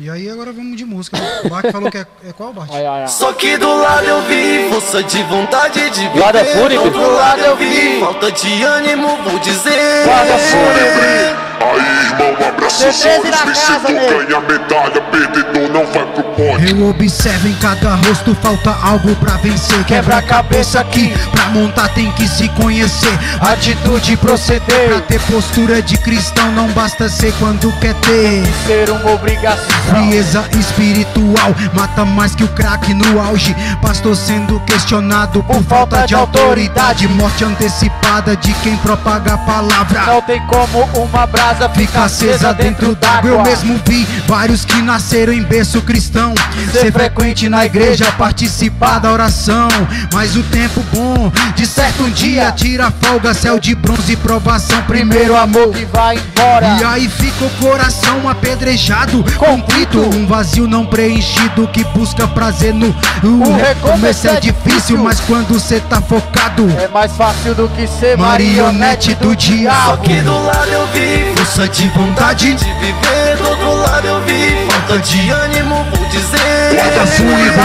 E aí agora vamos de música. O Bart falou que é qual, Bart? Só que do lado eu vi força de vontade de viver. Lado é fúnebre. Do outro lado eu vi falta de ânimo, vou dizer. Lado é fúnebre. Aí, irmão, abraça os olhos, vencedor ganha medalha, perdedor não vai pro pódio. Eu observo em cada rosto, falta algo pra vencer. Quebra a cabeça aqui, pra montar tem que se conhecer. Atitude e proceder, pra ter postura de cristão não basta ser quando quer ter. Ser uma obrigação. Frieza espiritual, mata mais que o crack no auge. Pastor sendo questionado por falta de autoridade. Morte antecipada de quem propaga a palavra. Não tem como uma brasa Fica acesa dentro d'água. Eu mesmo vi vários que nasceram em berço cristão, ser frequente na igreja, participar da oração. Mas o tempo bom, de certo um dia tira folga, céu de bronze, provação, primeiro amor que vai embora. E aí fica o coração apedrejado, conflito, um vazio não preenchido que busca prazer no recomeço é difícil, mas quando cê tá focado é mais fácil do que ser marionete do diabo. Só que do lado eu vi força de vontade de viver, do outro lado eu vi falta de ânimo, vou dizer. Guarda fúnebre.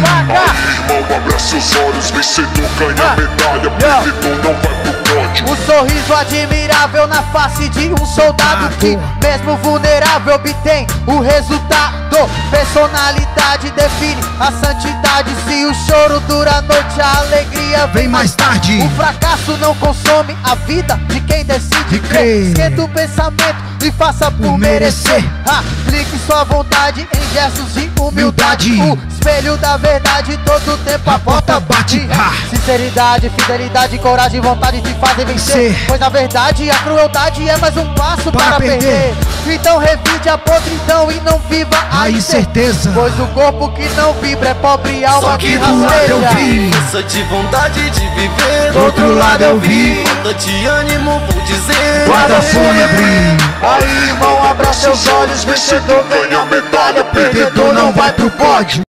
Aí, irmão, abraça os olhos, vencedor ganha medalha, perdedor não vai pro pódio. Um sorriso admirável na face de um soldado que, mesmo vulnerável, obtém o resultado. Personalidade define a santidade. Se o choro dura a noite, a alegria vem mais tarde. O fracasso não consome a vida de quem decide crer. Esquenta o pensamento e faça por merecer. Aplique sua vontade em gestos de humildade. O espelho da verdade todo tempo a porta bate. Sinceridade, fidelidade, coragem e vontade te fazem vencer. Pois na verdade a crueldade é mais um passo para perder. Então revide a podridão e não viva a incerteza, pois o corpo que não vibra é pobre alma. Só que do lado eu vi força de vontade de viver, do outro lado eu vi falta de ânimo, vou dizer. Guarda fúnebre. Aí, irmão, abraça seus olhos, vencedor ganha medalha, Perdedor não vai pro pódio.